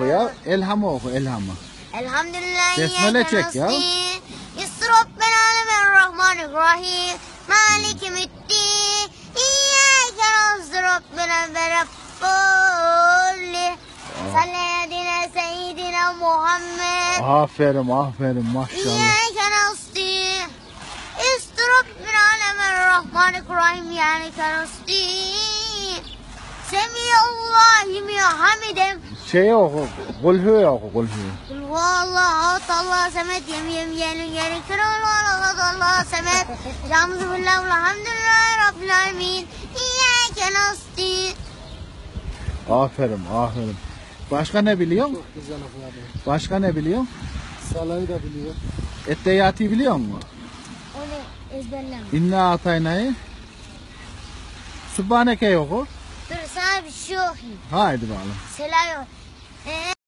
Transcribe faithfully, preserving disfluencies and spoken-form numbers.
oku ya. Elhamı oku, elhamı. Elhamdülillah. Besmele çek ya. Rabbil aleminirrahmanirrahim. Maliki müddin. İyyâke nasta'in Rabbena ve Rabbolli. Salledine seyyidina Muhammed. Aferin, aferin maşallah. İyyâke nasta'in. Rabbil aleminirrahmanirrahim. İyyâke nasta'in. Semiyallahu limen hamidem. Şey oku, kulhü oku, kulhü. Vallahu Allah semet yem yem yelin yelin kırılır Allah semet Camzu billahu elhamdülillahi rabbil alemin İyyâke nastîn. Aferin, aferin. Başka ne biliyorsun? Çok güzel okuyordu. Başka ne biliyorsun? Salayı da biliyor. Etteyati biliyor musun? Onu ezberlem. İnna ataynayı. Sübhaneke oku. Dur sana bir şey okuyayım. Haydi bakalım. Selam yok.